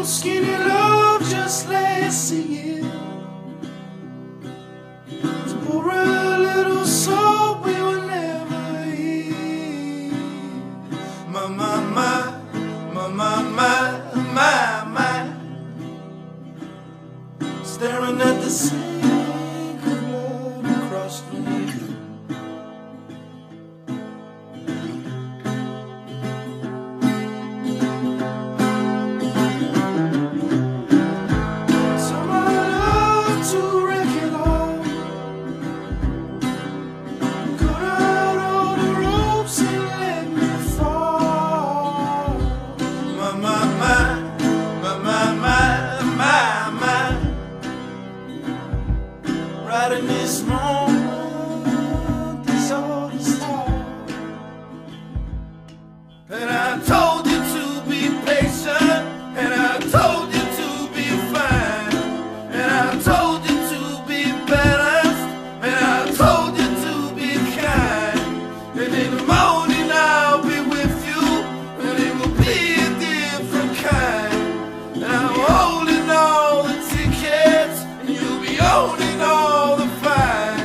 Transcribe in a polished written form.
skinny love just last a year. To pour a little soul we will never hear. My, my, my, my, my, my, my, my. Staring at the sink of blood across the knee. Right in this moment, this all is start. And I told you to be patient, and I told you to be fine, and I told you to be balanced, and I told you to be kind. And in the morning I'll be with you, and it will be a different kind. And I'm holding all the tickets, and you'll be owning all the fines.